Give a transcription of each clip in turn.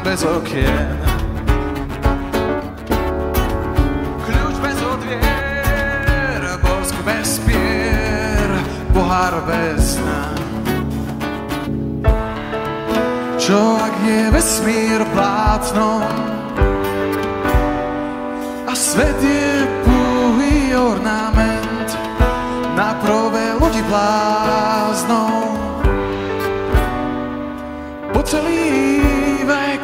bez okien. Kľúč bez odvier, bosk bez pier, pohár bez dna. Čo ak je vesmír plátnom a svet je púhý ornament na prove lodi bláznou po celý vek.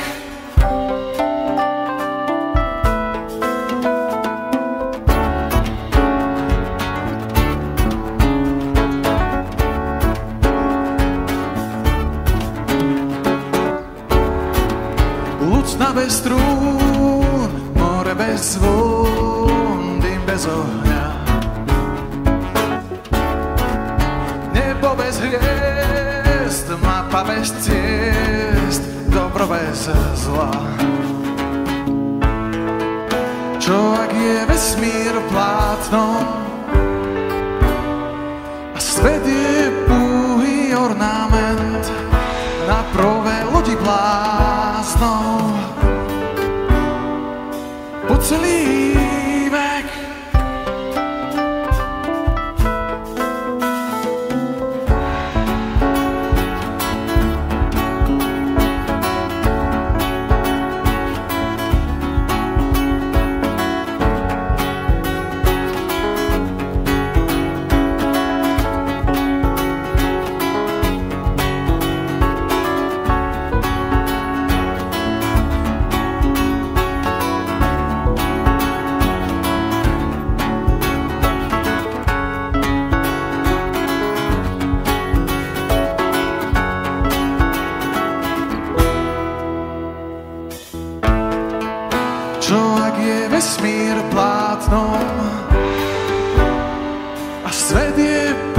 Lucna bez strún, more bez zvon, dym bez ohňa, nebo bez hviezd, mapa bez ciest, dobro bez zla. Čo ak je vesmír plátnom a svet je púhý ornament na prove lodi bláznou po celý vek. Čo ak je vesmír plátnom a svet je